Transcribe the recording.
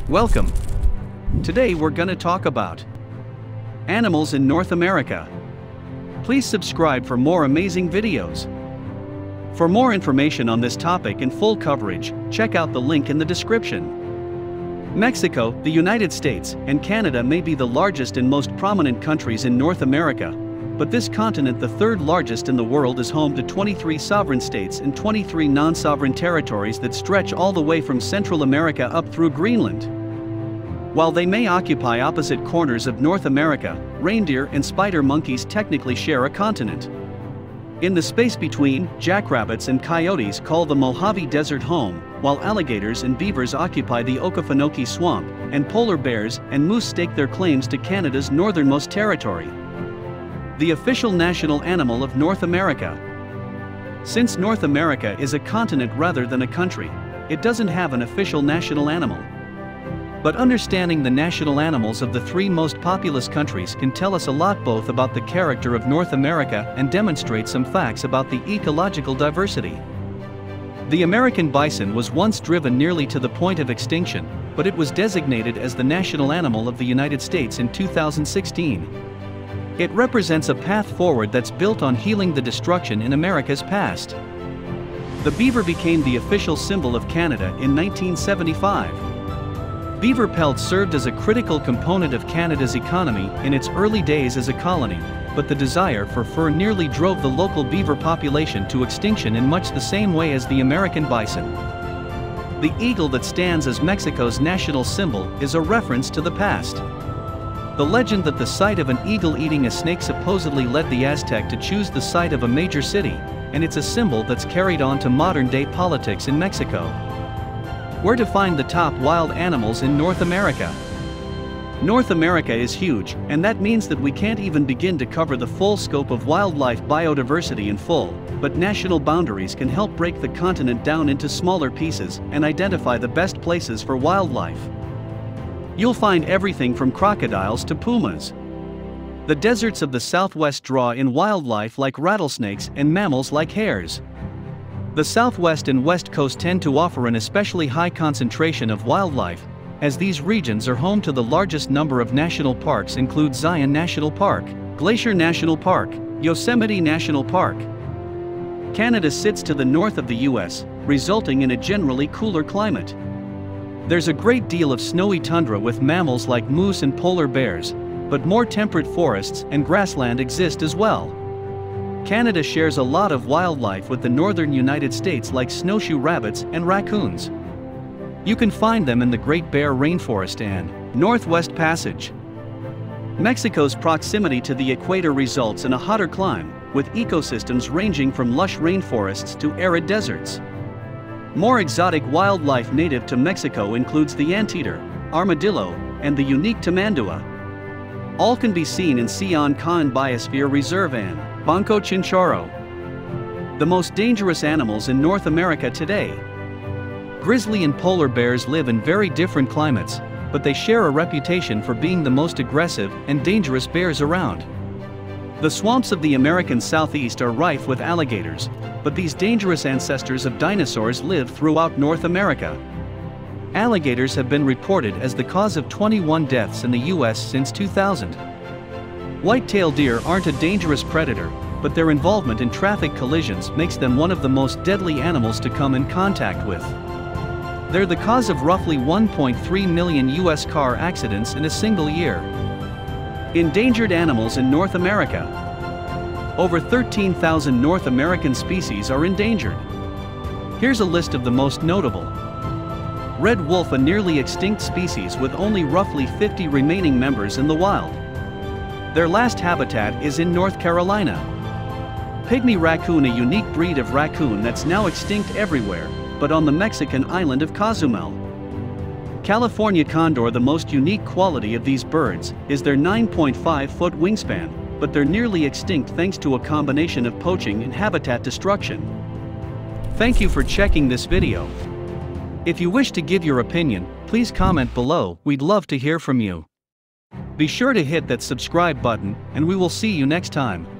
Welcome. Today we're gonna talk about animals in North America. Please subscribe for more amazing videos. For more information on this topic and full coverage, check out the link in the description. Mexico, the United States, and Canada may be the largest and most prominent countries in North America, but this continent, the third largest in the world, is home to 23 sovereign states and 23 non-sovereign territories that stretch all the way from Central America up through Greenland. While they may occupy opposite corners of North America, reindeer and spider monkeys technically share a continent. In the space between, jackrabbits and coyotes call the Mojave Desert home, while alligators and beavers occupy the Okefenokee Swamp, and polar bears and moose stake their claims to Canada's northernmost territory. The official national animal of North America. Since North America is a continent rather than a country, it doesn't have an official national animal. But understanding the national animals of the three most populous countries can tell us a lot, both about the character of North America and demonstrate some facts about the ecological diversity. The American bison was once driven nearly to the point of extinction, but it was designated as the national animal of the United States in 2016. It represents a path forward that's built on healing the destruction in America's past. The beaver became the official symbol of Canada in 1975. Beaver pelts served as a critical component of Canada's economy in its early days as a colony, but the desire for fur nearly drove the local beaver population to extinction in much the same way as the American bison. The eagle that stands as Mexico's national symbol is a reference to the past. The legend that the sight of an eagle eating a snake supposedly led the Aztec to choose the site of a major city, and it's a symbol that's carried on to modern-day politics in Mexico. Where to find the top wild animals in North America? North America is huge, and that means that we can't even begin to cover the full scope of wildlife biodiversity in full, but national boundaries can help break the continent down into smaller pieces and identify the best places for wildlife. You'll find everything from crocodiles to pumas. The deserts of the Southwest draw in wildlife like rattlesnakes and mammals like hares. The Southwest and West Coast tend to offer an especially high concentration of wildlife, as these regions are home to the largest number of national parks, include Zion National Park, Glacier National Park, Yosemite National Park. Canada sits to the north of the US, resulting in a generally cooler climate. There's a great deal of snowy tundra with mammals like moose and polar bears, but more temperate forests and grassland exist as well. Canada shares a lot of wildlife with the northern United States, like snowshoe rabbits and raccoons. You can find them in the Great Bear Rainforest and Northwest Passage. Mexico's proximity to the equator results in a hotter climate, with ecosystems ranging from lush rainforests to arid deserts. More exotic wildlife native to Mexico includes the anteater, armadillo, and the unique tamandua. All can be seen in Sian-Ka'an Biosphere Reserve and Banco Chinchorro. The most dangerous animals in North America today. Grizzly and polar bears live in very different climates, but they share a reputation for being the most aggressive and dangerous bears around. The swamps of the American Southeast are rife with alligators, but these dangerous ancestors of dinosaurs live throughout North America. Alligators have been reported as the cause of 21 deaths in the US since 2000. White-tailed deer aren't a dangerous predator, but their involvement in traffic collisions makes them one of the most deadly animals to come in contact with. They're the cause of roughly 1.3 million US car accidents in a single year. Endangered animals in North America. Over 13,000 North American species are endangered. Here's a list of the most notable. Red wolf, a nearly extinct species with only roughly 50 remaining members in the wild. Their last habitat is in North Carolina. Pygmy raccoon, a unique breed of raccoon that's now extinct everywhere, but on the Mexican island of Cozumel. California condor, the most unique quality of these birds is their 9.5-foot wingspan, but they're nearly extinct thanks to a combination of poaching and habitat destruction. Thank you for checking this video. If you wish to give your opinion, please comment below, we'd love to hear from you. Be sure to hit that subscribe button, and we will see you next time.